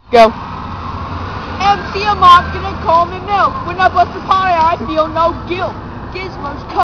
Go. MC Mark gonna call me milk. When I bust a pie, I feel no guilt. Gizmo's